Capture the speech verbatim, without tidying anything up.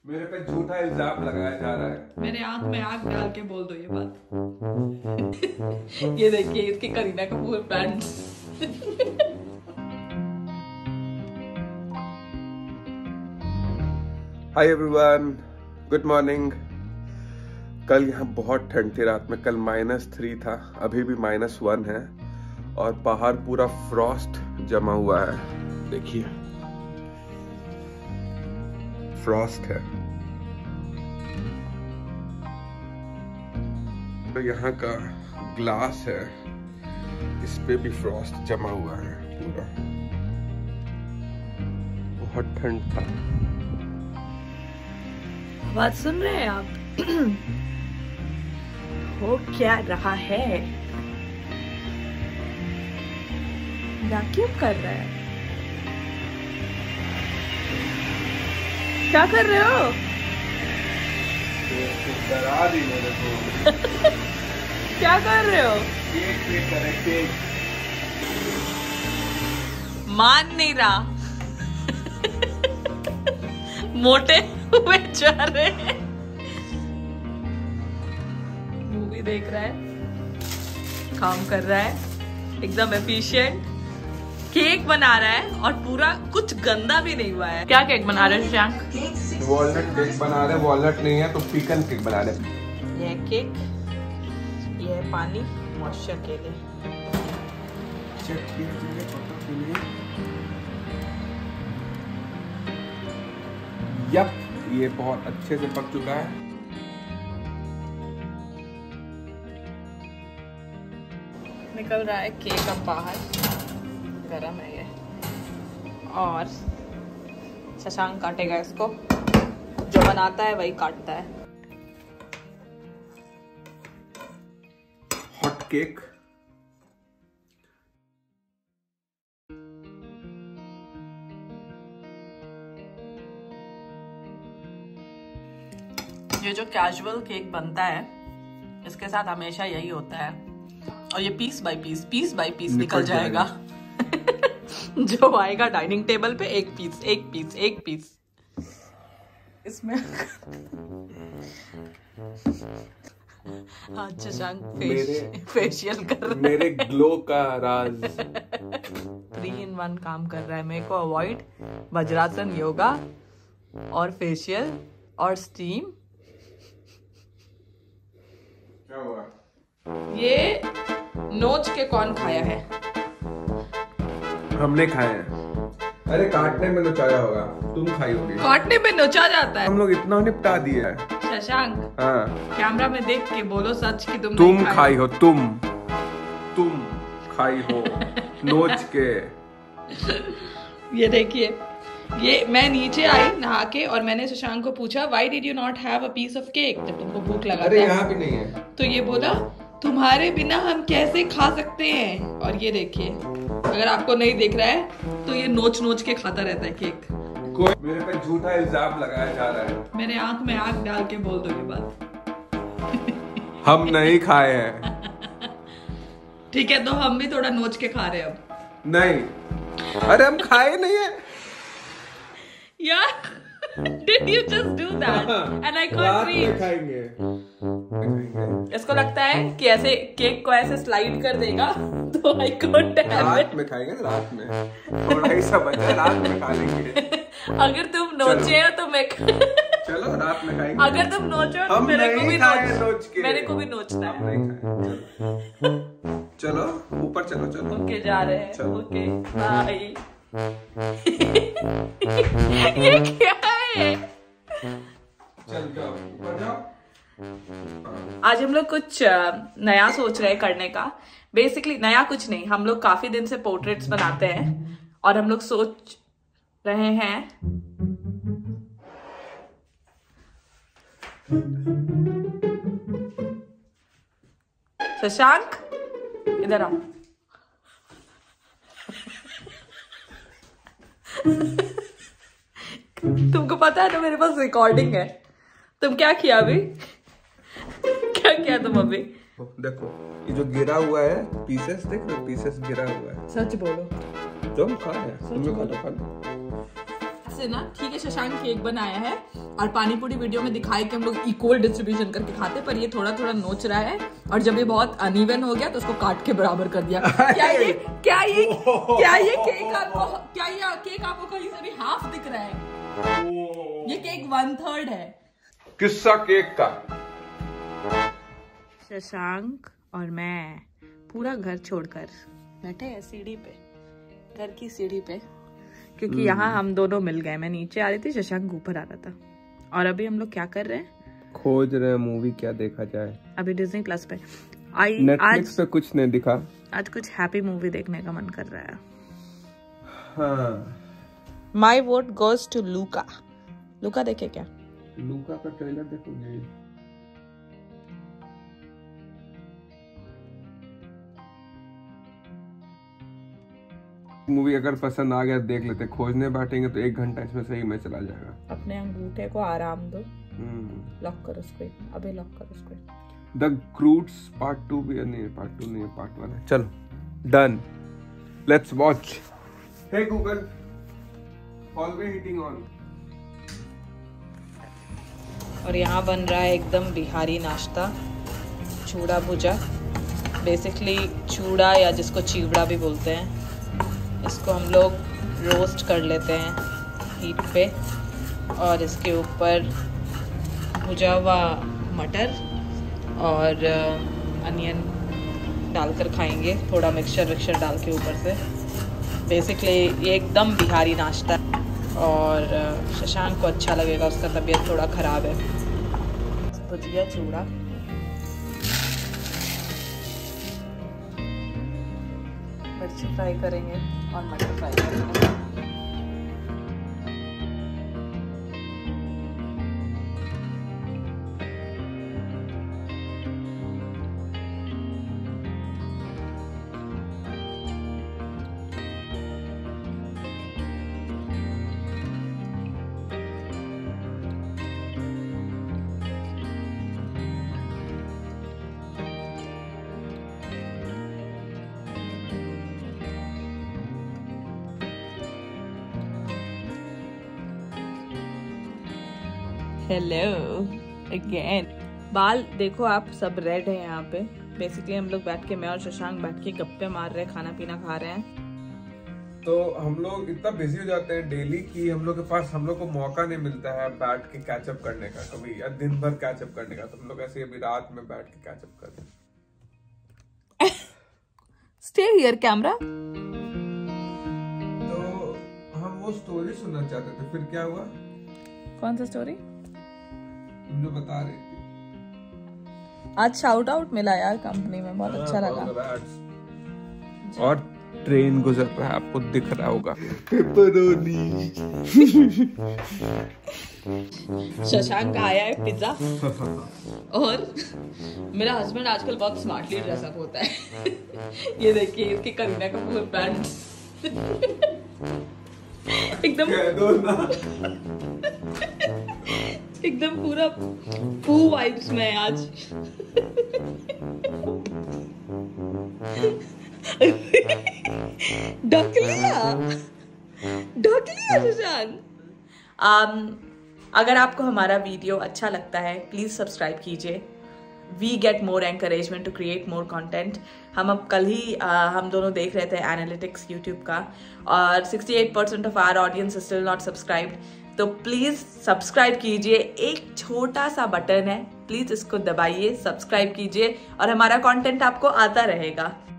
मेरे पे झूठा इल्जाम लगाया जा रहा है। मेरे आंख में आंख डाल के बोल दो ये बात। ये देखिए इसकी Kareena Kapoor pant. Hi everyone, good morning. कल यहाँ बहुत ठंड थी रात में। कल माइनस थ्री था, अभी भी माइनस वन है और बाहर पूरा फ्रॉस्ट जमा हुआ है। देखिए फ्रॉस्ट है। तो यहाँ का ग्लास है, इस पे भी फ्रॉस्ट जमा हुआ है पूरा। बहुत ठंड था। बात सुन रहे हैं आप? हो क्या रहा है? वैक्यूम कर रहा है। क्या कर रहे हो? डरा दी मेरे को। क्या कर रहे हो? केक केक करे केक। मान नहीं रहा। मोटे हुए जा रहे हैं। मूवी देख रहा है, काम कर रहा है, एकदम एफिशिएंट। केक बना रहा है और पूरा कुछ गंदा भी नहीं हुआ है। क्या केक बना रहे शशांक? वॉलनट केक बना रहे। वॉलनट नहीं है तो पीकन केक बना रहे। ये केक, ये है पानी मॉइस्चर के लिए। चेक किया तुमने फोटो के लिए? यप, ये बहुत अच्छे से पक चुका है। निकल रहा है केक अब बाहर, गरम है ये। और शशांक काटेगा इसको, जो बनाता है वही काटता है। Hot cake. ये जो कैजुअल केक बनता है इसके साथ हमेशा यही होता है, और ये piece by piece piece by piece निकल जाएगा। जो आएगा डाइनिंग टेबल पे, एक पीस एक पीस एक पीस इसमें। हाँ शशांक फेश, फेशियल कर रहा है। मेरे ग्लो का राज। थ्री इन वन काम कर रहा है। मेरे को अवॉइड वज्रासन, योगा और फेशियल और स्टीम। क्या हुआ? ये नोच के कौन खाया है? हमने खाए हैं। अरे काटने में नोचाया होगा, तुम खाई होगी। काटने में नोचा जाता है? हम लोग इतना निपटा दिए है। शशांक, हाँ, कैमरा में देख के बोलो सच कि तुम तुम नहीं खाए। खाई हो। तुम तुम खाई हो नोच के। ये देखिए, ये मैं नीचे आई नहा के और मैंने शशांक को पूछा why did you not have a piece of cake, जब तुमको भूख लगा। अरे यहाँ भी नहीं है। तो ये बोला तुम्हारे बिना हम कैसे खा सकते हैं। और ये देखिए, अगर आपको नहीं दिख रहा है तो ये नोच नोच के खाता रहता है केक। कोई मेरे पे झूठा इल्जाम लगाया जा रहा है। मेरे आंख में आंख डाल के बोल दो ये बात। हम नहीं खाए हैं। ठीक है, तो हम भी थोड़ा नोच के खा रहे हैं अब। नहीं, अरे हम खाए नहीं है यार। Did you just do that? And I can't breathe. खाएंगे। इसको लगता है कि ऐसे केक को ऐसे स्लाइड कर देगा तो I can't have रात it. में खाएंगे, रात में थोड़ा ही सा बचा है, रात में खा लेंगे। अगर तुम नोचे हो तो मैं चलो रात में खाएंगे। अगर तुम नोचो तो हम मेरे को नहीं भी खाए नोच, नोच के। मेरे को भी नोचना हम है। नहीं खाए। चलो चलो ऊपर चलो चलो। ओके जा रहे हैं। चलो। Okay bye. ये क्या है? चल जाओ ऊपर जाओ। आज हम लोग कुछ अ, नया सोच रहे हैं करने का। बेसिकली नया कुछ नहीं, हम लोग काफी दिन से पोर्ट्रेट्स बनाते हैं और हम लोग सोच रहे हैं शशांक इधर आओ। तुमको पता है ना मेरे पास रिकॉर्डिंग है। तुम क्या किया अभी? क्या किया तुम अभी? देखो ये जो गिरा हुआ है पीसेस, देख रहे हो पीसेस गिरा हुआ है। सच बोलो। तुम खा रहे तुम खा लो खा लो। से ना, ठीक है शशांक केक बनाया है और पानी पूरी वीडियो में दिखाई कि हम लोग इक्वल डिस्ट्रीब्यूशन करके खाते, पर ये थोड़ा थोड़ा नोच रहा है और जब ये बहुत अनइवन हो गया तो उसको काट के बराबर कर दिया। क्या ये क्या ये क्या ये केक आपको क्या ये केक आपको कहीं से भी हाफ दिख रहा है? ये केक वन थर्ड है। किस्सा केक का। शशांक और मैं पूरा घर छोड़कर बैठे हैं सीढ़ी पे, घर की सीढ़ी पे, क्योंकि यहाँ हम दोनों मिल गए। मैं नीचे आ रही थी, शशांक ऊपर आ रहा था। और अभी हम लोग क्या कर रहे हैं? खोज रहे हैं मूवी क्या देखा जाए। अभी डिज्नी प्लस पे आई, नेटफ्लिक्स पे कुछ नहीं दिखा। आज कुछ हैप्पी मूवी देखने का मन कर रहा है। हाँ। माई वोट गोज टू लूका। लूका देखे क्या? लूका का ट्रेलर देखोगे? मूवी अगर पसंद आ गया देख लेते, खोजने बैठेंगे तो एक घंटा इसमें सही में चला जाएगा। अपने अंगूठे को आराम दो। लॉक करो स्क्रीन, अभी लॉक करो screen. The Croods part two भी नहीं, पार्ट टू नहीं है, पार्ट वन है। चलो done, let's watch. Hey Google, hallway heating on. और यहाँ बन रहा है एकदम बिहारी नाश्ता, चूड़ा भुजा। बेसिकली चूड़ा या जिसको चिवड़ा भी बोलते हैं, इसको हम लोग रोस्ट कर लेते हैं हीट पे और इसके ऊपर भुजा हुआ मटर और अनियन डालकर खाएंगे, थोड़ा मिक्सचर विक्सचर डाल के ऊपर से। बेसिकली ये एकदम बिहारी नाश्ता और शशांक को अच्छा लगेगा, उसका तबीयत थोड़ा ख़राब है। भुजिया चूड़ा, मिर्ची फ्राई करेंगे और मटर फ्राई करेंगे। Hello again. बाल देखो आप, सब रेड है यहाँ पे। बेसिकली हम लोग बैठ के, मैं और शशांक बैठ के गप्पे मार रहे हैं, खाना पीना खा रहे हैं। तो हम लोग इतना बिजी हो जाते हैं डेली कि हम लोग के पास हम लोग को मौका नहीं मिलता है बैठ के कैचअप करने का कभी, या दिन भर कैचअप करने का। तो हम लोग ऐसे अभी रात में बैठ के कैचअप कर रहे हैं। Stay here camera. तो हम वो स्टोरी सुनना चाहते थे, फिर क्या हुआ? कौन सा स्टोरी? तुम जो बता रही थी। आज शाउट आउट मिला यार कंपनी में, बहुत अच्छा लगा। और ट्रेन गुजर रहा है, आपको दिख रहा होगा। शशांक का आया है पिज्जा और मेरा हस्बैंड आजकल बहुत स्मार्टली ड्रेसअप होता है। ये देखिए इसकी करीना कपूर पैंट एकदम एकदम पूरा पू वाइब्स में आज। ढक लिया ढक लिया शशांक। अगर आपको हमारा वीडियो अच्छा लगता है प्लीज सब्सक्राइब कीजिए। We get more encouragement to create more content. हम अब कल ही uh, हम दोनों देख रहे थे एनालिटिक्स यूट्यूब का, और sixty eight percent of our audience is still not subscribed. तो प्लीज सब्सक्राइब कीजिए, एक छोटा सा बटन है, प्लीज इसको दबाइए, सब्सक्राइब कीजिए और हमारा कंटेंट आपको आता रहेगा।